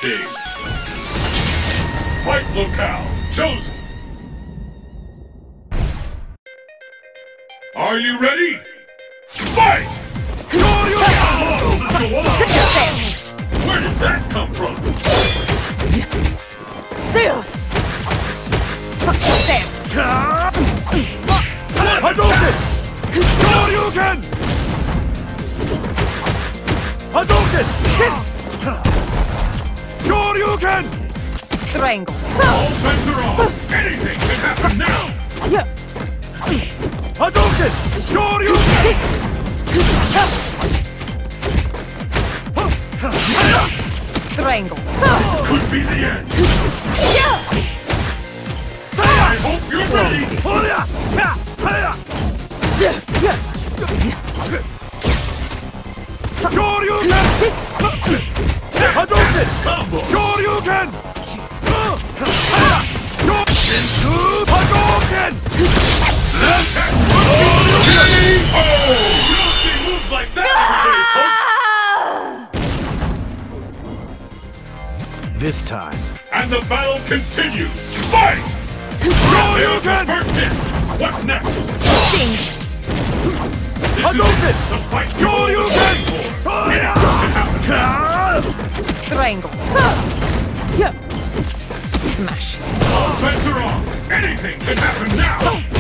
stage. Fight locale chosen. Are you ready? Fight! How long will this go on? Where did that come from? Hadouken! Shoryuken! Hadouken! Shoryuken! Strangle. All bets are off. Anything can happen now. Hadouken! Shoryuken! Strangle. Could be the end. I hope you're ready. Shoryuken! Hadouken! Combo. Shoryuken! Hadouken! Oh! You don't see moves like that every day, folks. This time. And the battle continues. Fight! Shoryuken! First hit. What's next? Sting. Hadouken! The fight Shoryuken! Strangle. Smash. All bets are off. Anything can happen now.